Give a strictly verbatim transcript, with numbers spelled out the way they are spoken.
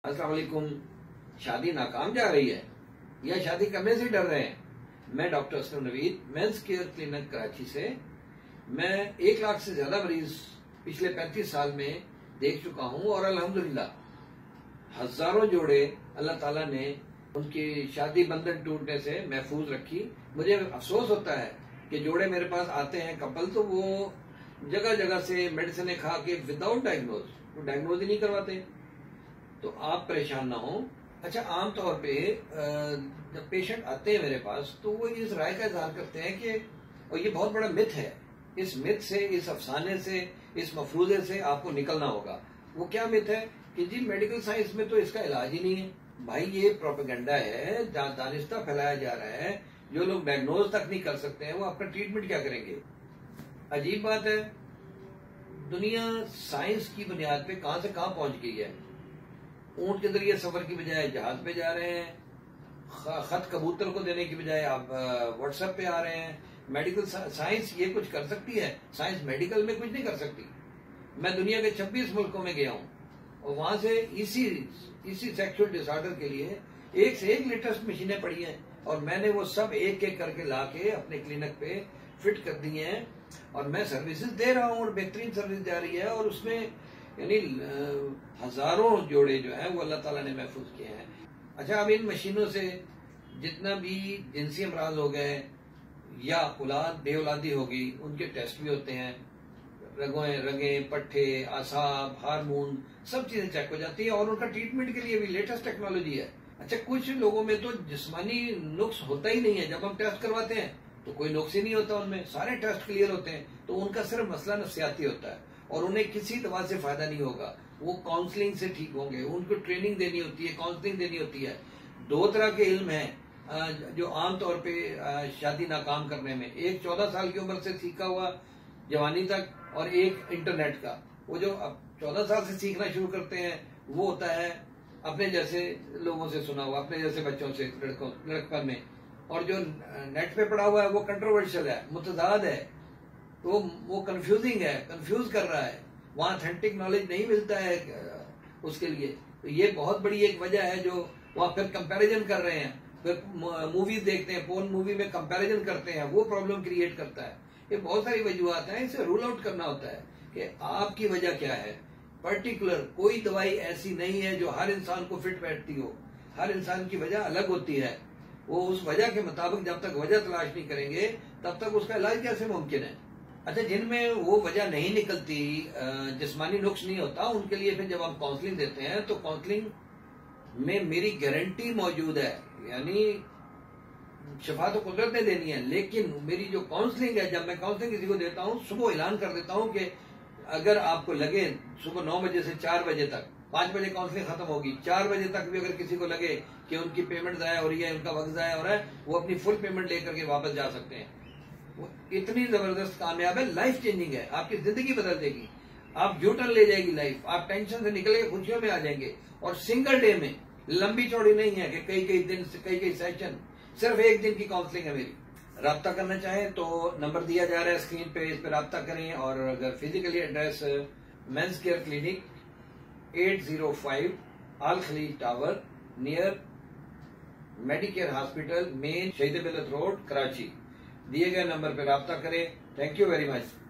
अस्सलाम वालेकुम। शादी नाकाम जा रही है या शादी करने से डर रहे हैं? मैं doctor Aslam Naveed, men's care clinic Karachi से। मैं एक लाख से ज्यादा मरीज पिछले पैंतीस साल में देख चुका हूं और अल्हम्दुलिल्लाह हजारों जोड़े अल्लाह ताला ने उनकी शादी बंधन टूटने से महफूज रखी। मुझे अफसोस होता है कि जोड़े मेरे पास आते हैं कपल, तो वो जगह जगह से मेडिसिन खा के विदाउट डायग्नोज, वो डायग्नोज ही नहीं करवाते। तो आप परेशान ना हो। अच्छा, आमतौर पे जब पेशेंट आते हैं मेरे पास तो वो इस राय का इजहार करते हैं कि, और ये बहुत बड़ा मिथ है, इस मिथ से, इस अफसाने से, इस मफरूजे से आपको निकलना होगा। वो क्या मिथ है कि जी मेडिकल साइंस में तो इसका इलाज ही नहीं है। भाई ये प्रोपेगेंडा है, दानिस्ता फैलाया जा रहा है। जो लोग डायग्नोज तक नहीं कर सकते हैं वो आपका ट्रीटमेंट क्या करेंगे? अजीब बात है, दुनिया साइंस की बुनियाद पे कहां से कहां पहुंच गई है। ऊंट के जरिए सफर की बजाय जहाज पे जा रहे हैं, खत कबूतर को देने की बजाय आप व्हाट्सएप पे आ रहे हैं। मेडिकल साइंस ये कुछ कर सकती है, साइंस मेडिकल में कुछ नहीं कर सकती। मैं दुनिया के छब्बीस मुल्कों में गया हूं और वहां से इसी इसी सेक्सुअल डिसऑर्डर के लिए एक से एक लेटेस्ट मशीनें पड़ी हैं और मैंने वो सब एक एक करके लाके अपने क्लिनिक पे फिट कर दी हैं और मैं सर्विसेज दे रहा हूं और बेहतरीन सर्विस जा रही है। और उसमें यानी हजारों जोड़े जो हैं वो अल्लाह ताला ने महफूज किए हैं। अच्छा, अब इन मशीनों से जितना भी जिनसी अमराज हो गए या औलाद बेऔलादी होगी, उनके टेस्ट भी होते हैं। रगों रगे पट्ठे, आसाब, हार्मोन, सब चीजें चेक हो जाती है और उनका ट्रीटमेंट के लिए भी लेटेस्ट टेक्नोलॉजी है। अच्छा, कुछ लोगों में तो जिस्मानी नुक्स होता ही नहीं है। जब हम टेस्ट करवाते हैं तो कोई नुक्स ही नहीं होता उनमें, सारे टेस्ट क्लियर होते हैं। तो उनका सिर्फ मसला नफ्सियाती होता है और उन्हें किसी दवा से फायदा नहीं होगा। वो काउंसलिंग से ठीक होंगे, उनको ट्रेनिंग देनी होती है, काउंसलिंग देनी होती है। दो तरह के इल्म हैं जो आमतौर पे शादी नाकाम करने में, एक चौदह साल की उम्र से सीखा हुआ जवानी तक और एक इंटरनेट का। वो जो अब चौदह साल से सीखना शुरू करते हैं वो होता है अपने जैसे लोगों से सुना हुआ, अपने जैसे बच्चों से, लड़कों लड़कपन में। और जो नेट पे पड़ा हुआ है वो कंट्रोवर्शियल है, मुतजाद है, तो वो कंफ्यूजिंग है, कंफ्यूज कर रहा है। वहां ऑथेंटिक नॉलेज नहीं मिलता है उसके लिए। तो ये बहुत बड़ी एक वजह है जो वहां फिर कंपैरिजन कर रहे हैं, फिर मूवीज देखते हैं, पोर्न मूवी में कंपैरिजन करते हैं, वो प्रॉब्लम क्रिएट करता है। ये बहुत सारी वजूहत हैं, इसे रूल आउट करना होता है कि आपकी वजह क्या है। पर्टिकुलर कोई दवाई ऐसी नहीं है जो हर इंसान को फिट बैठती हो। हर इंसान की वजह अलग होती है। वो उस वजह के मुताबिक जब तक वजह तलाश नहीं करेंगे तब तक उसका इलाज कैसे मुमकिन है। अच्छा, जिनमें वो वजह नहीं निकलती, जिस्मानी नुक्स नहीं होता, उनके लिए फिर जब हम काउंसलिंग देते हैं तो काउंसलिंग में मेरी गारंटी मौजूद है। यानी शफा तो कुदरत ने देनी है, लेकिन मेरी जो काउंसलिंग है, जब मैं काउंसलिंग किसी को देता हूँ सुबह ऐलान कर देता हूँ कि अगर आपको लगे सुबह नौ बजे से चार बजे तक, पांच बजे काउंसलिंग खत्म होगी, चार बजे तक भी अगर किसी को लगे कि उनकी पेमेंट जाया हो रही है, उनका वक्त जाया हो रहा है, वो अपनी फुल पेमेंट लेकर के वापस जा सकते हैं। वो इतनी जबरदस्त कामयाब है, लाइफ चेंजिंग है, आपकी जिंदगी बदल देगी। आप यूटर्न ले जाएगी लाइफ, आप टेंशन से निकले खुशियों में आ जाएंगे। और सिंगल डे में, लंबी चौड़ी नहीं है कि कई कई दिन कई कई सेशन, सिर्फ एक दिन की काउंसलिंग है मेरी। राब्ता करना चाहें तो नंबर दिया जा रहा है स्क्रीन पे, इस पे राब्ता करें। और अगर physically address men's care clinic at zero five Al Khaleej tower near Medicare hospital, main Shaheed Millat road, Karachi, दिए गए नंबर पर राब्ता करें। Thank you very much.